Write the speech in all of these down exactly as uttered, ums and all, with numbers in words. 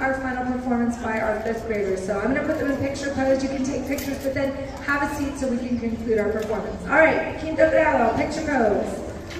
our final performance by our fifth graders. So I'm going to put them in picture pose. You can take pictures, but then have a seat so we can conclude our performance. All right, quinto grado, picture pose.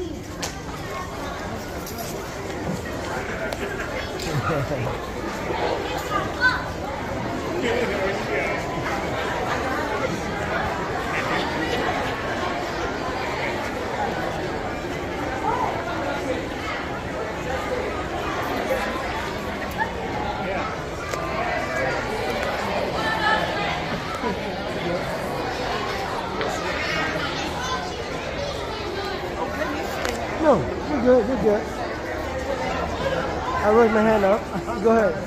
No, you're good, you're good. I raised my hand up. Go ahead.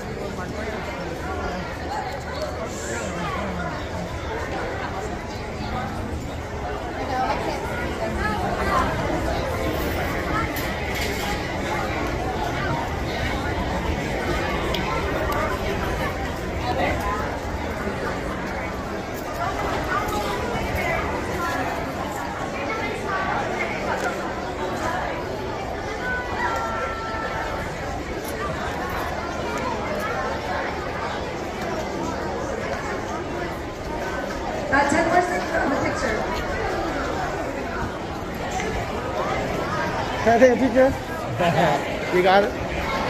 Uh, ten more seconds on the picture. Can I take a picture? You got it?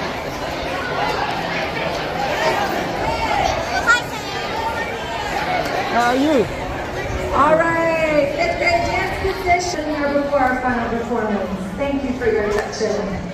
How are you? All right, fifth grade dance position here before our final performance. Thank you for your attention.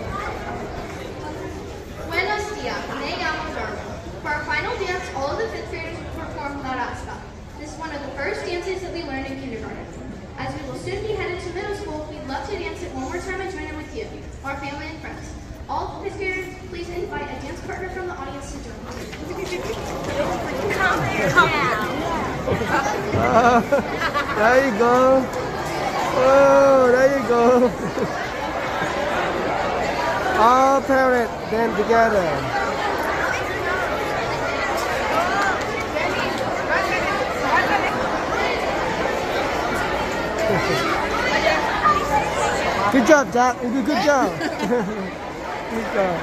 Buenos dias, me llamo Darwin. For our final dance, all of the fifth graders will perform La Rasca. This is one of the first dances that we learned in kindergarten. As we will soon be headed to middle school, we'd love to dance it one more time and join in with you, our family and friends. All fifth graders, please invite a dance partner from the audience to join us. Come here now. Uh, there you go. Oh, there you go. All parents dance together. Good job, Jack. You did good job. Good job.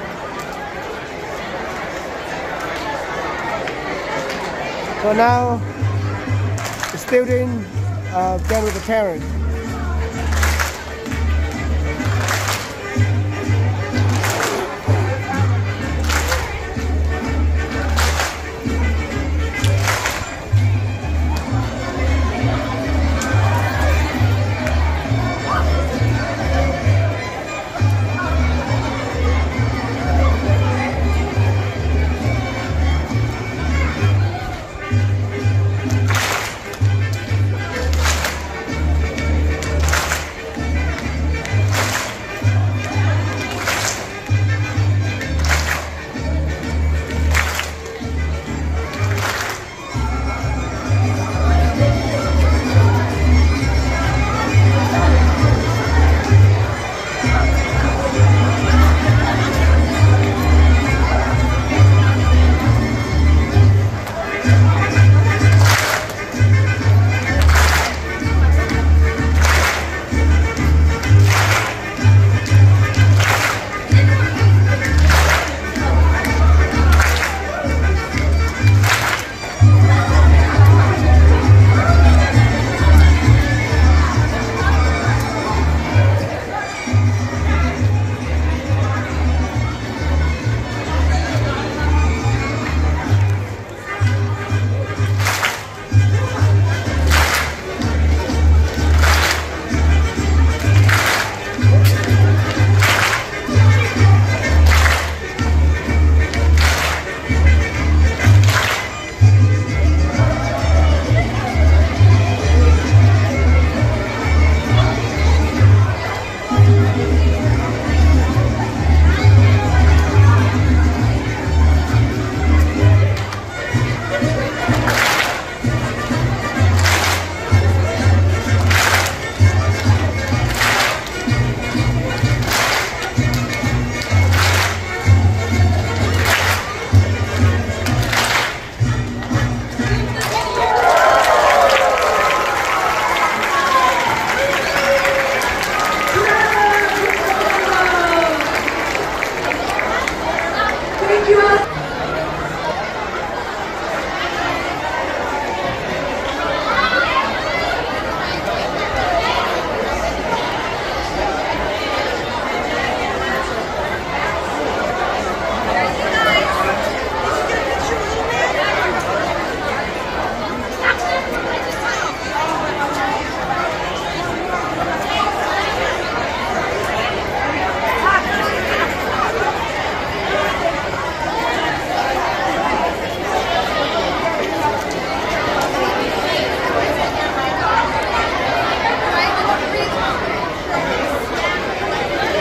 So now the student uh, done with the parents.